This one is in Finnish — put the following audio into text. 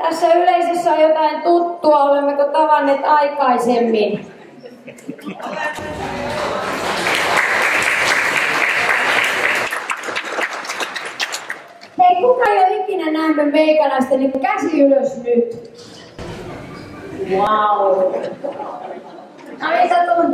Tässä yleisössä on jotain tuttua, olemmeko tavanneet aikaisemmin? Hei, kuka ei ole ikinä nähnyt meikäläistä, niin käsi ylös nyt. Wow. No niin, sä tuntuu